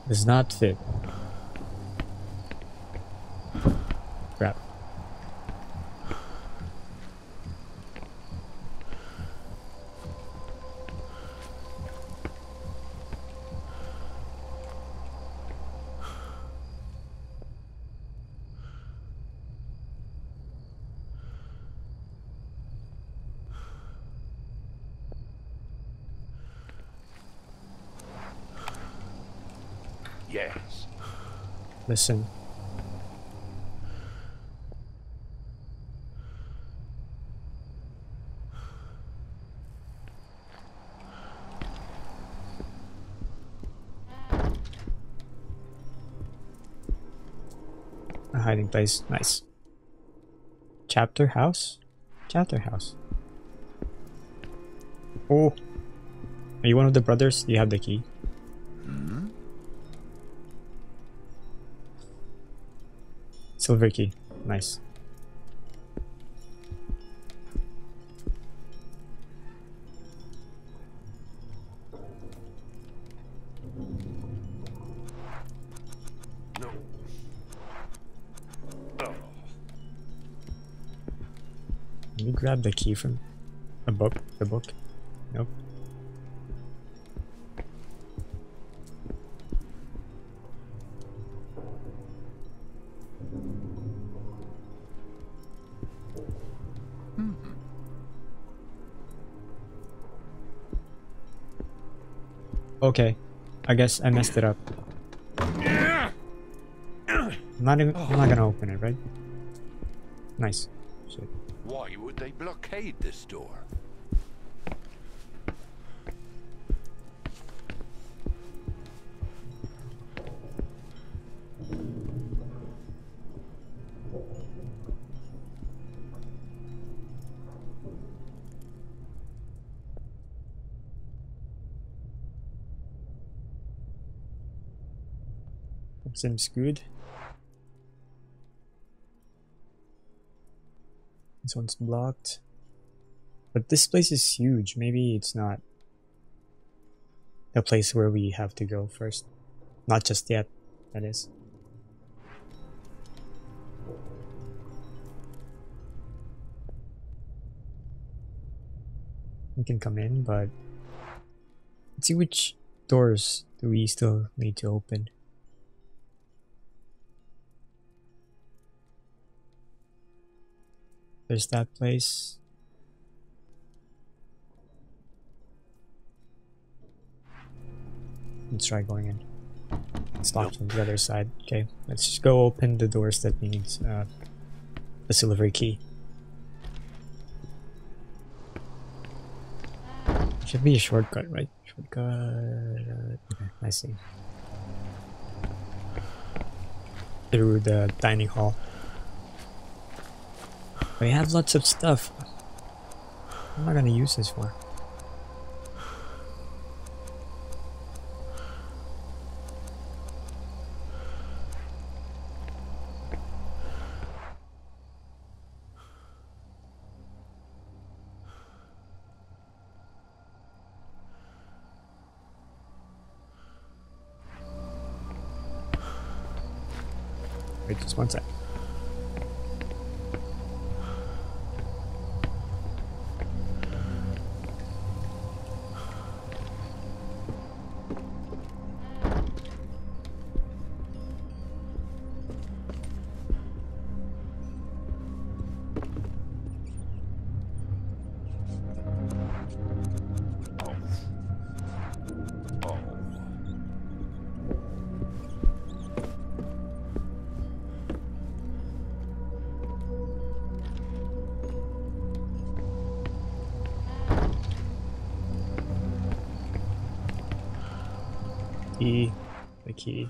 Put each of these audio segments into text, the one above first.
Does not fit. Crap. Yes. Listen. A hiding place. Nice. Chapter house? Chapter house. Oh. Are you one of the brothers? Do you have the key? Hmm? Silver key. Nice. No. Oh. Can you grab the key from a book? The book? Nope. Okay. I guess I messed it up. I'm not gonna open it, right? Nice. Shit. Why would they blockade this door? It seems good. This one's blocked. But this place is huge. Maybe it's not the place where we have to go first. Not just yet, that is. We can come in, but let's see which doors do we still need to open. There's that place. Let's try going in. It's locked on the other side. Okay, let's just go open the doors that need the silver key. Should be a shortcut, right? Shortcut. Okay, I see. Through the dining hall. We have lots of stuff. What am I gonna use this for? Wait, just one sec. Key. The key.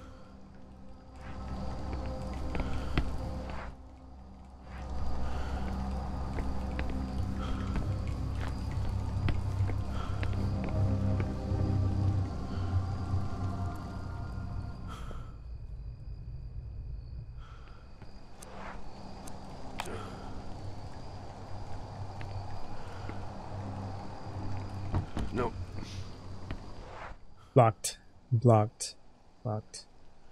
No. Blocked. Blocked. Locked.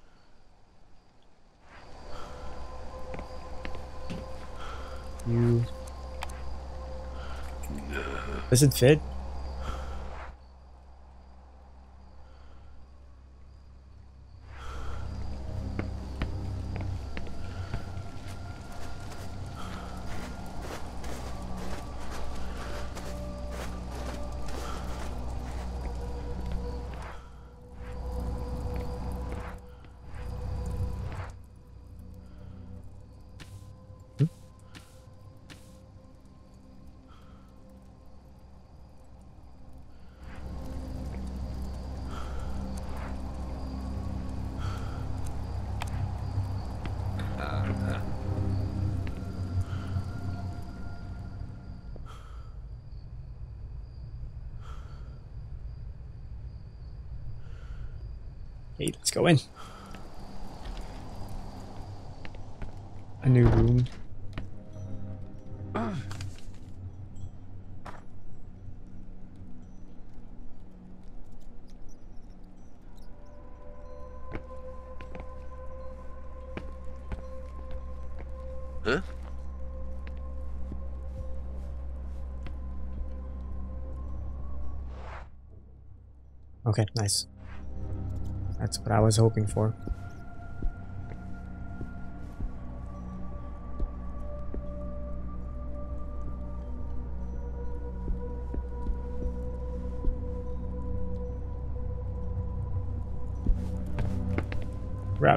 You. Does it fit? Okay, let's go in. A new room. Huh? Okay, nice. That's what I was hoping for. Wrap.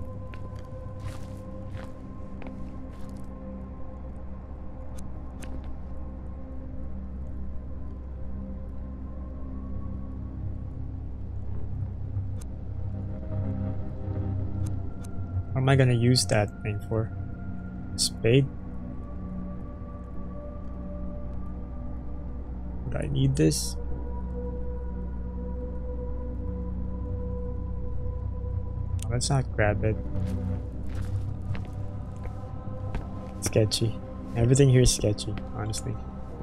What am I gonna use that thing for? Spade? Would I need this? Oh, let's not grab it. Sketchy. Everything here is sketchy, honestly.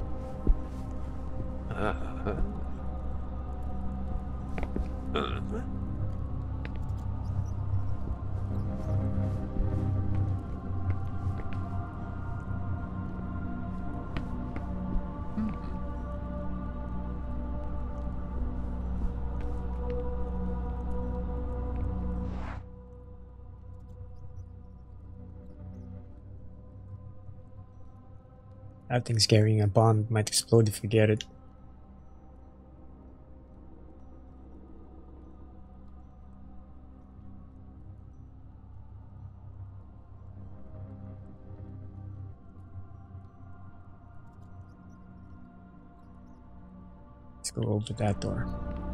That thing's carrying a bomb. It might explode if you get it. Let's go over that door.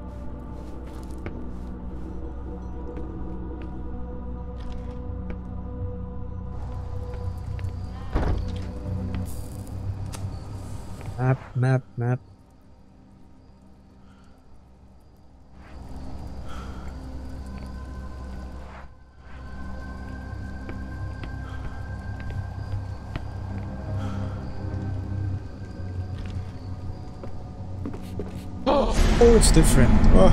Map, map, map. Oh, it's different. Oh.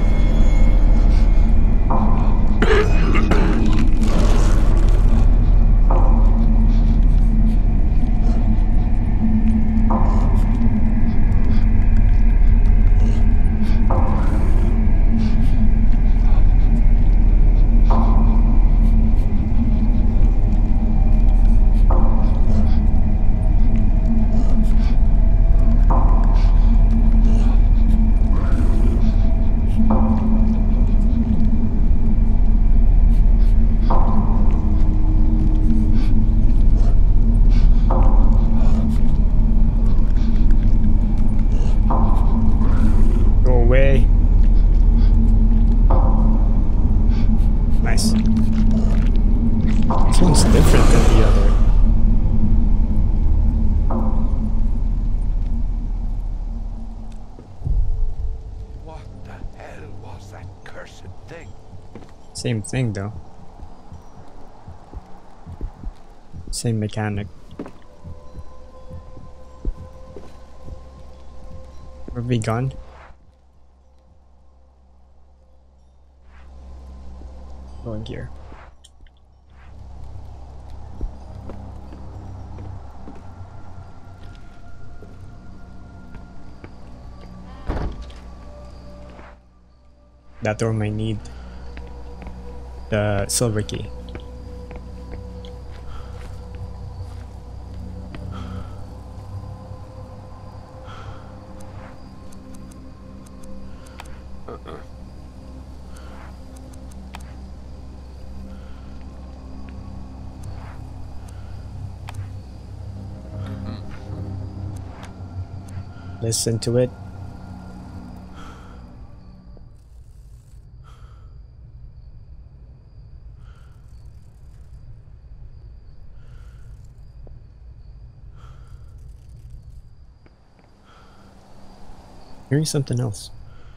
Go away. Nice. This one's different than the other. What the hell was that cursed thing? Same thing though. Same mechanic. Where have we gone? landing gear. That door might need the silver key. Listen to it. Hearing something else.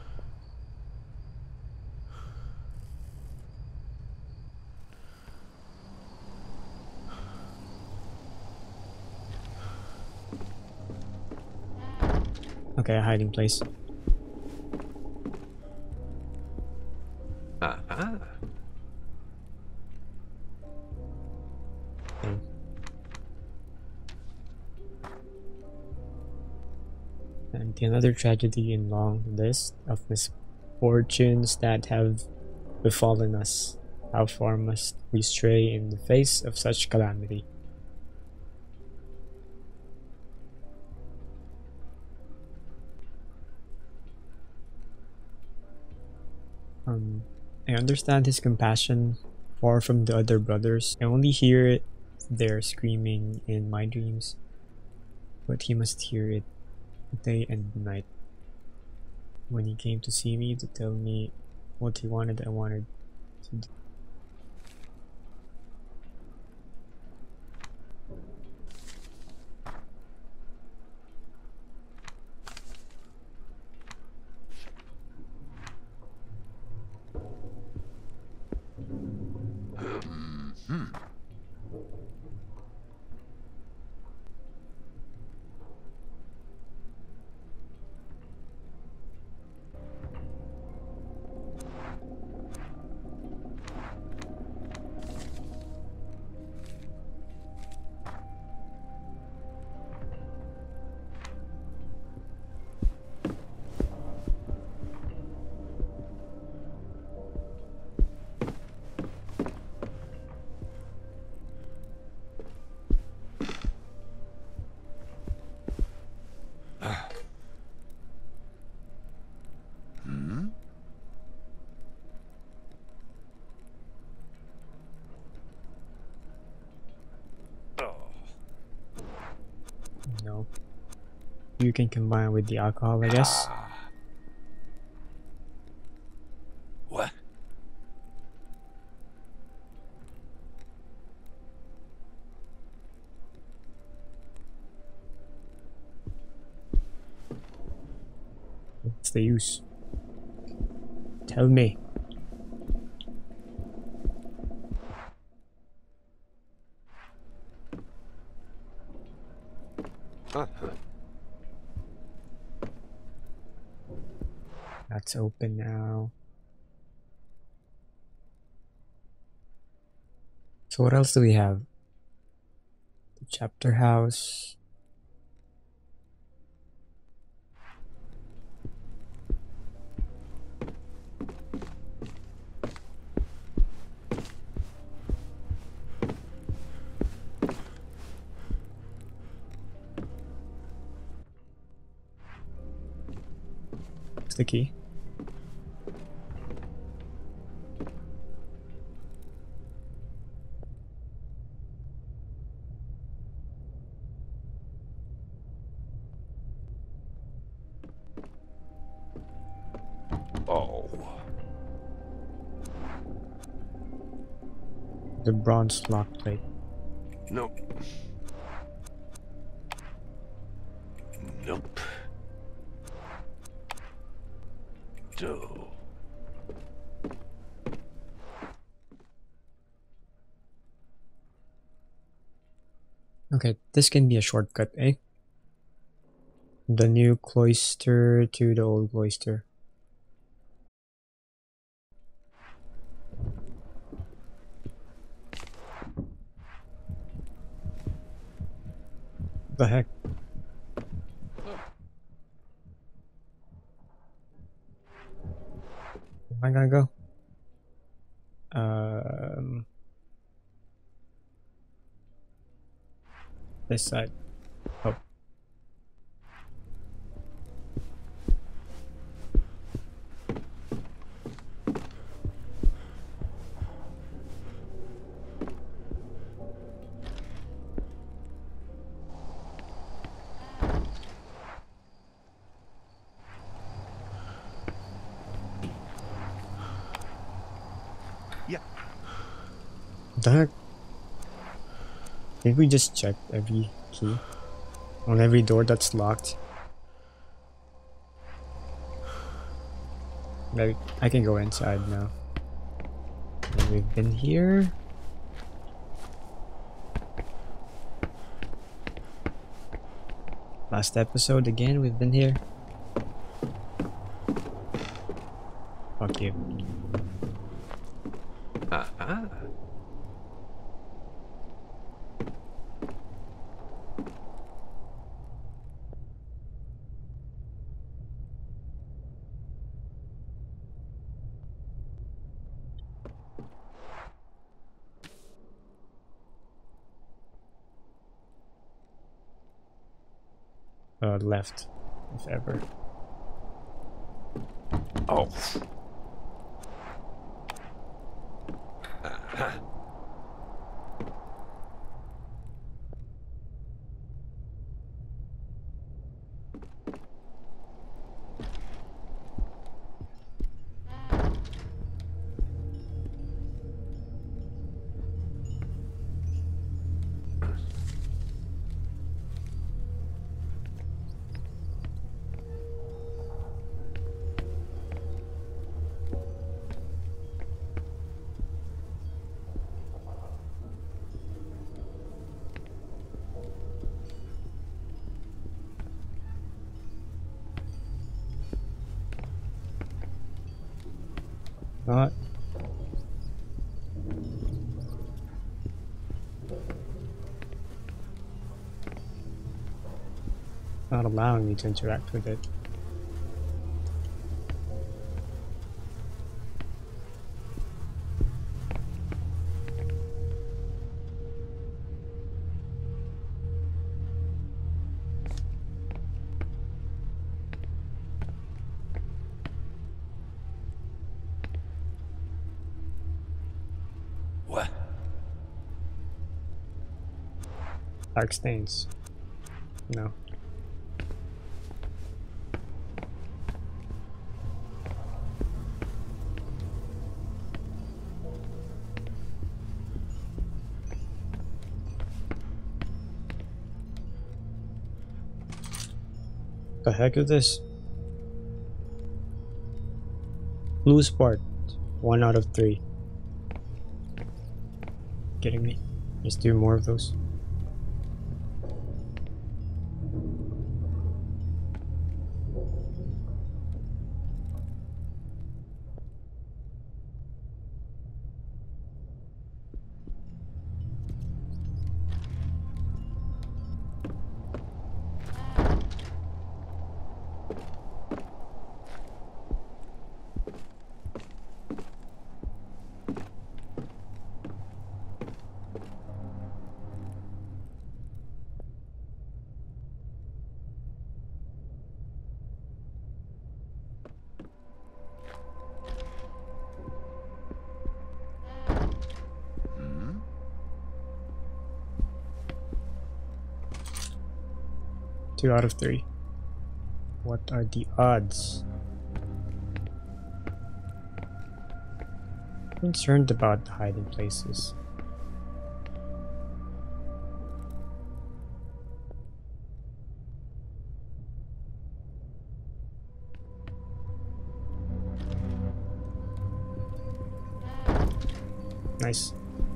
Okay, a hiding place. Uh-huh. Okay. And another tragedy in long list of misfortunes that have befallen us. How far must we stray in the face of such calamity? I understand his compassion far from the other brothers. I only hear it there screaming in my dreams, but he must hear it day and night. When he came to see me to tell me what he wanted, I wanted to do. No. You can combine with the alcohol, I guess. What? What's the use? Tell me. Uh-huh. That's open now. So what else do we have? The chapter house. What's the key? Oh. The bronze lock plate. Nope. Nope. Duh. Okay, this can be a shortcut, eh? The new cloister to the old cloister. The heck? Where am I gonna go? This side. Oh. Yeah. What the heck? Did we just check every key? On every door that's locked? Maybe I can go inside now. And we've been here. Last episode again, we've been here. Fuck you. Uh-huh. Left, if ever. Oh. Not. Not allowing me to interact with it. What? Dark stains. No. The heck is this? Blue spark. 1 out of 3. Kidding me? Let's do more of those. Hmm? 2 out of 3. What are the odds? Concerned about the hiding places. Nice.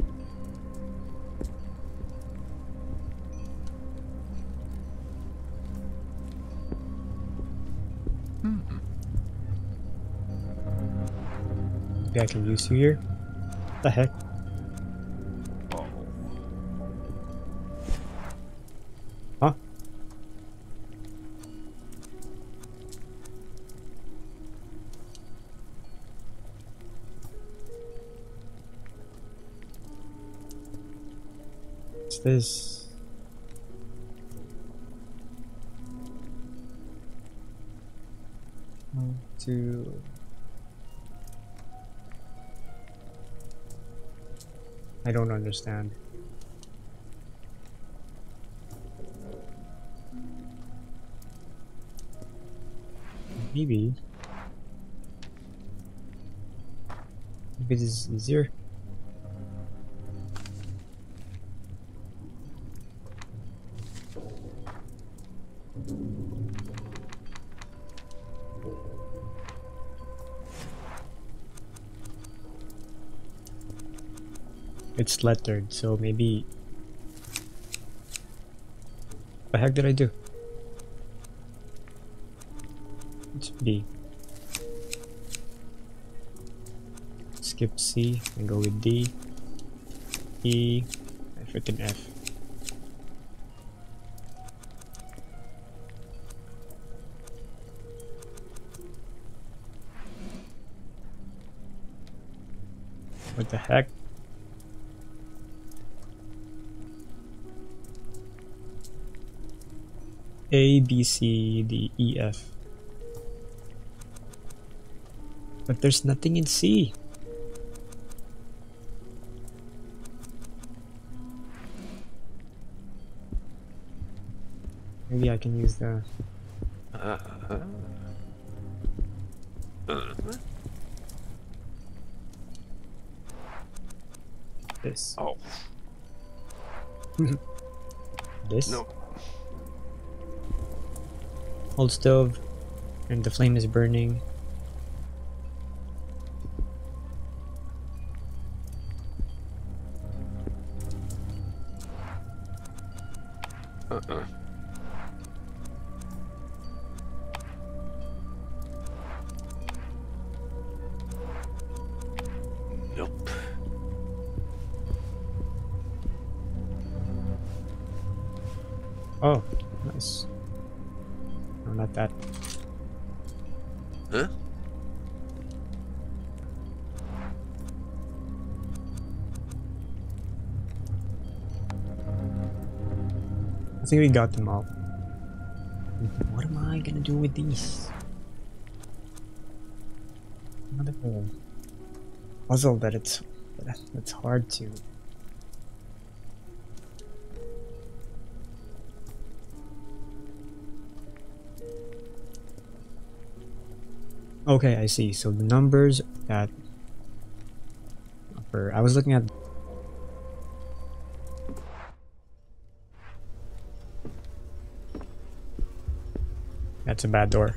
Maybe I can use you here? What the heck? Oh. Huh? What's this? How to... I don't understand. Maybe this is easier. It's lettered, so maybe... What the heck did I do? It's B. Skip C and go with D, E, and freaking F. What the heck? A, B, C, D, E, F. But there's nothing in C. Maybe I can use the... this. Oh. This? No. Hold stove, and the flame is burning. Nope. Oh, nice. No, not that. Huh? I think we got them all. What am I gonna do with these? Another puzzle that it's hard to... Okay, I see. So the numbers that I was looking at... That's a bad door.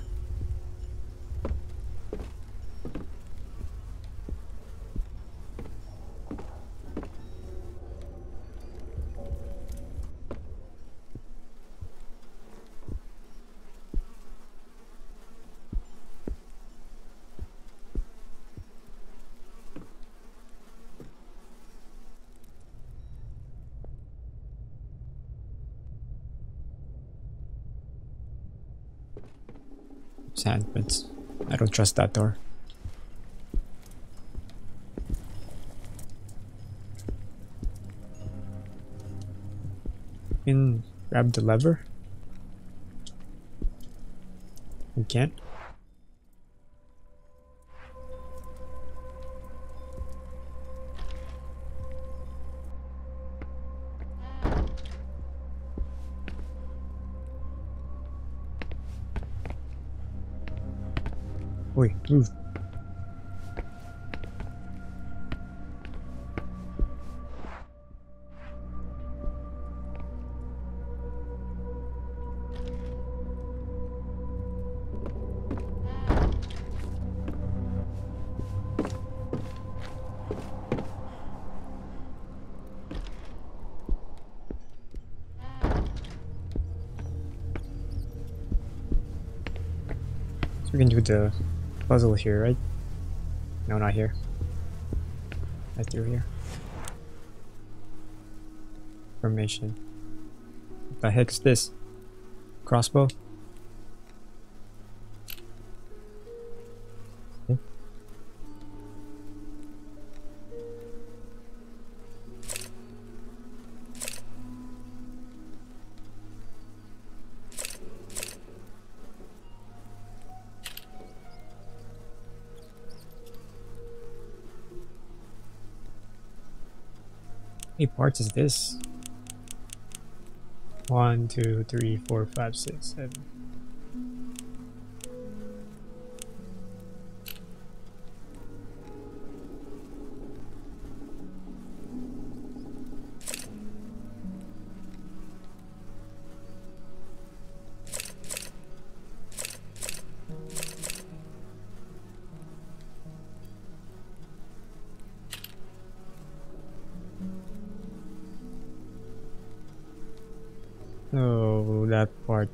Sandpits. I don't trust that door. Can grab the lever? We can't? Oi, move. So we can do the puzzle here, right? No, not here. Right through here. Formation. What the heck is this? Crossbow? Okay. many parts is this? 1, 2, 3, 4, 5, 6, 7. Oh, that part.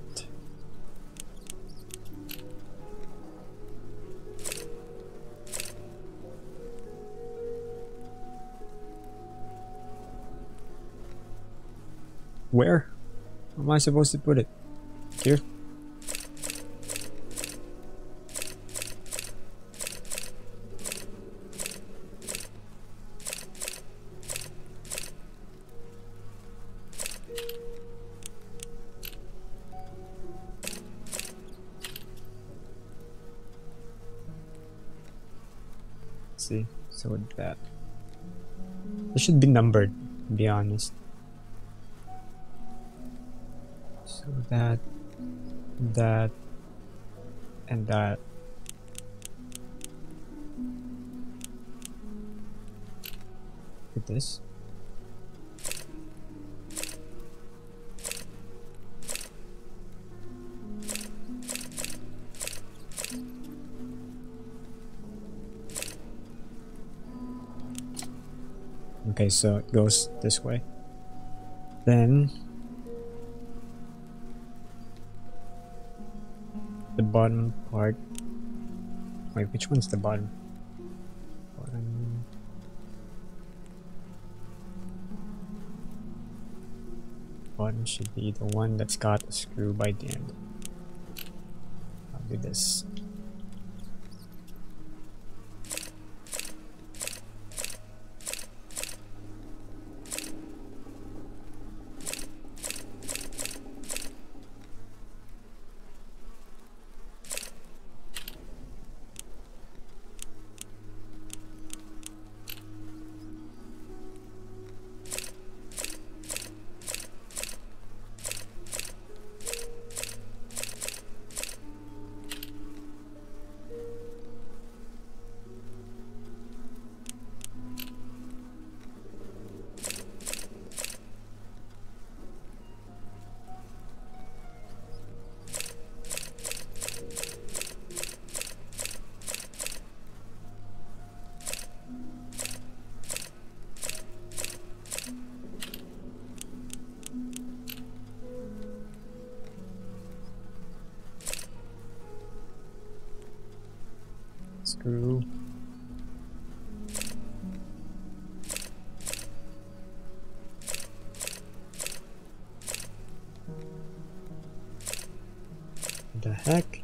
Where? How am I supposed to put it? Here? Let's see, so that. It should be numbered, to be honest. So that, and that. With this. Okay, so it goes this way. Then the bottom part. Wait, which one's the bottom? Bottom. Bottom should be the one that's got a screw by the end. I'll do this. Screw. What the heck?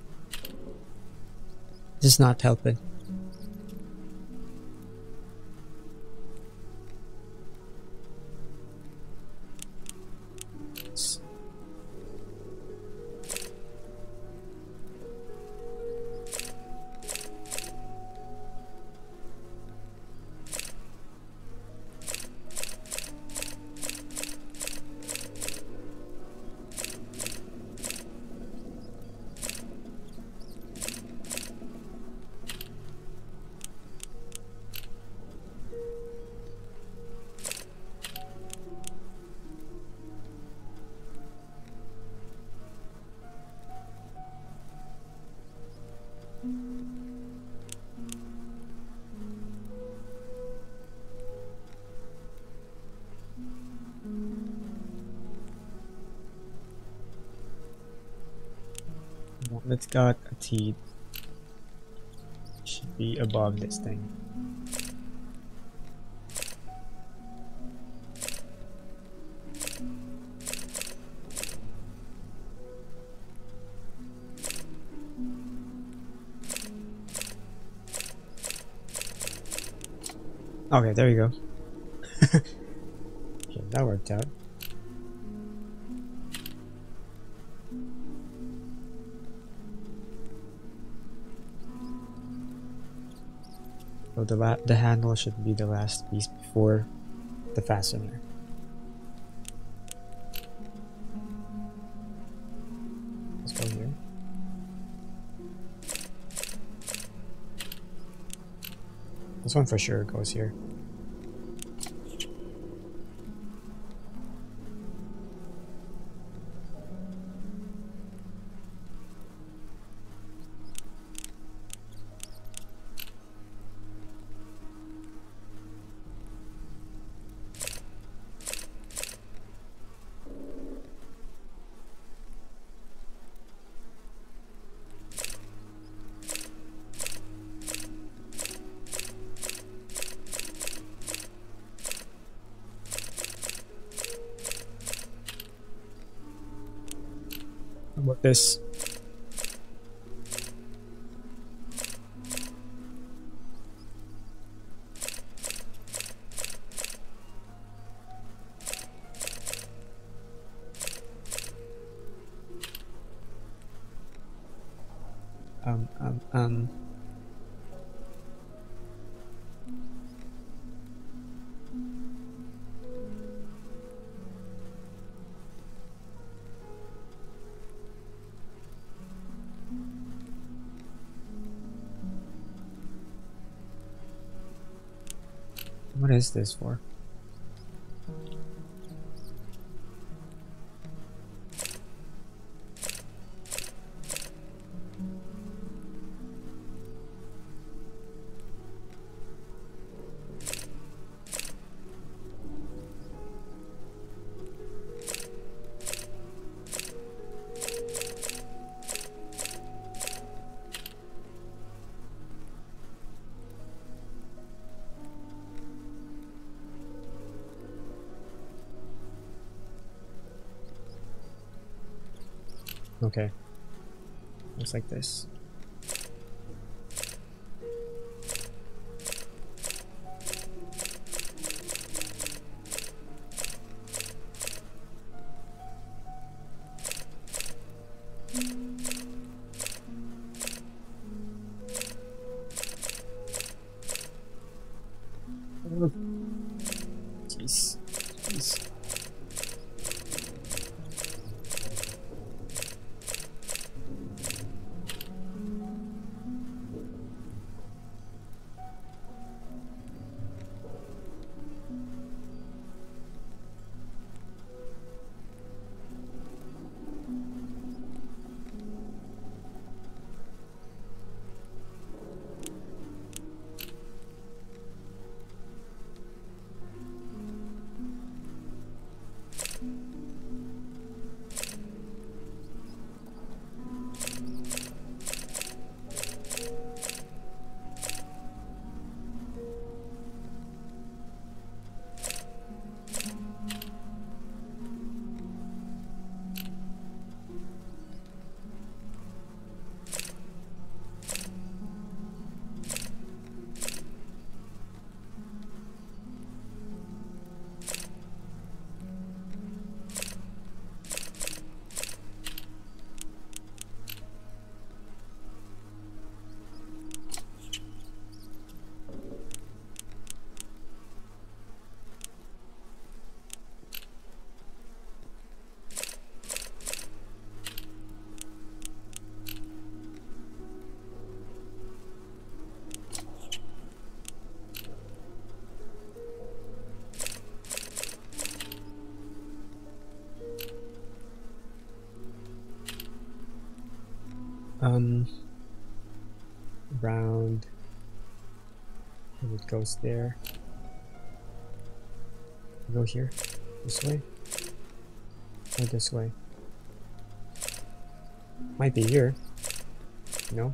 This is not helping. It's got a T. Should be above this thing. Okay, there you go. Okay, that worked out. So the handle should be the last piece before the fastener. Let's go here. This one for sure goes here. How about this? Um. What is this for? Okay. Looks like this. Jeez. Jeez. Round, and it goes there. Go here, this way, or this way. Might be here. No.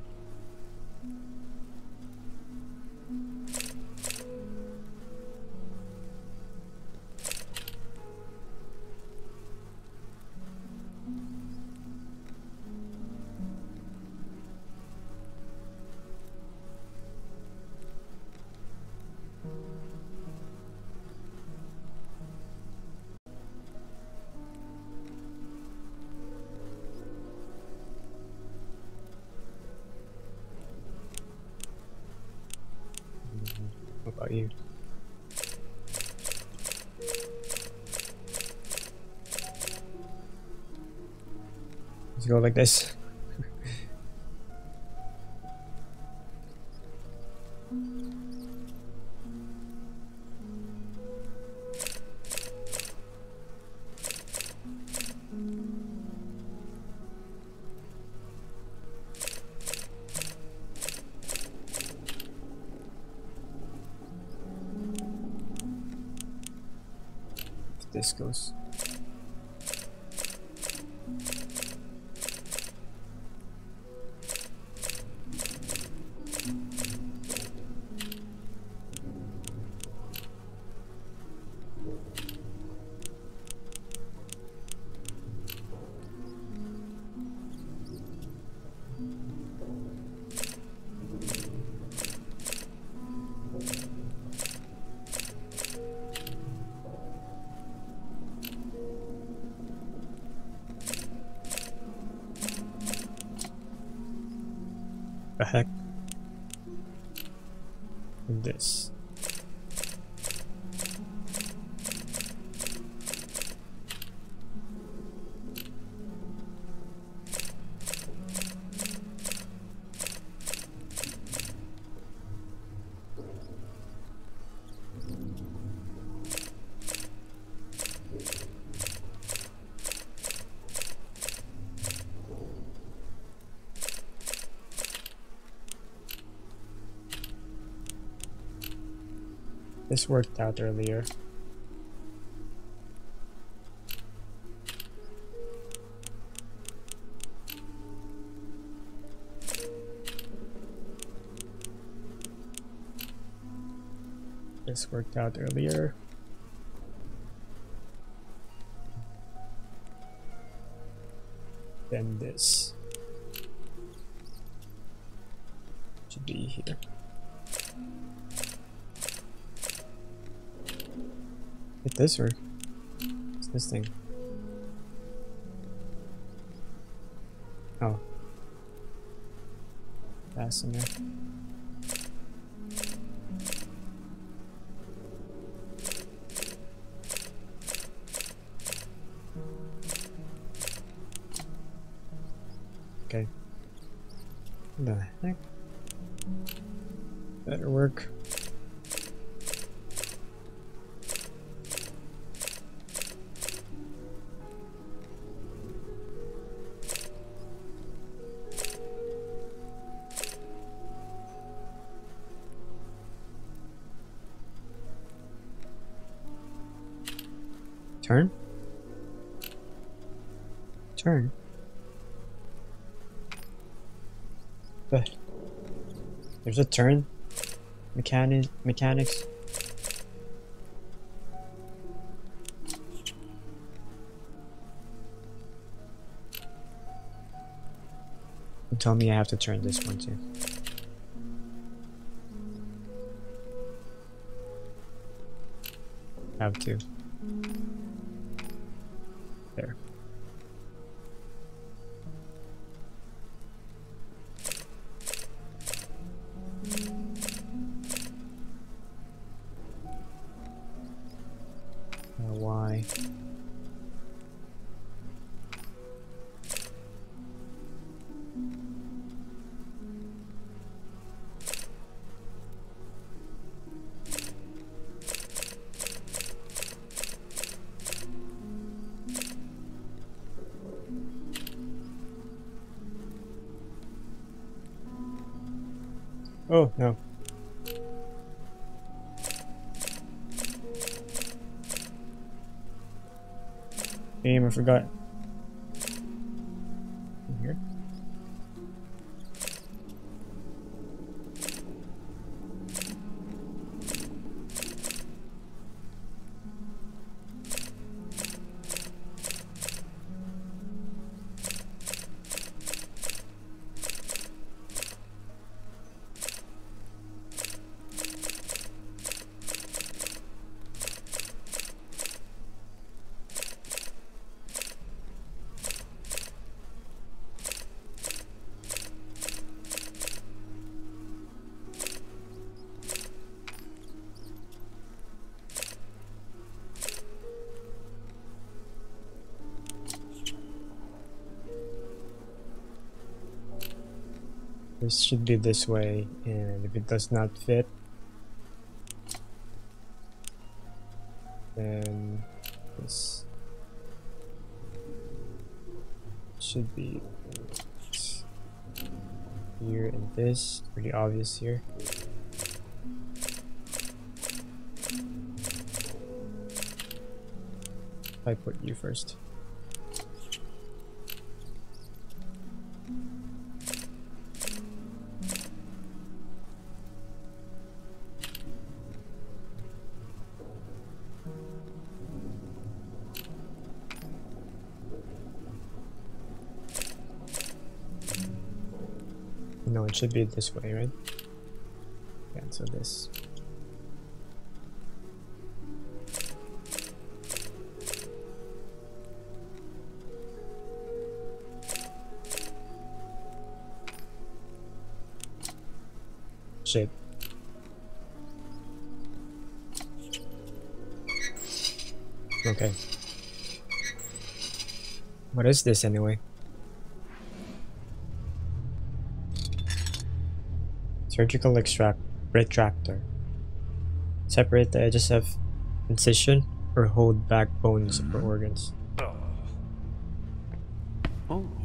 What about you? Let's go like this. If this goes. The heck? And this. This worked out earlier. This worked out earlier. Then this should be here. Hit this or what's this thing? Oh. Fastener. Okay. What the heck? Better work. Turn? Turn? But there's a turn? Mechanics? Don't tell me I have to turn this one too. Have to. There. Why? Oh, no. Game, I forgot. In here? This should be this way, and if it does not fit, then this should be here, and this pretty obvious here. I put you first. No, it should be this way, right? Yeah, so this. Shit. Okay. What is this anyway? Surgical retractor. Separate the edges of incision or hold back bones or organs. Oh,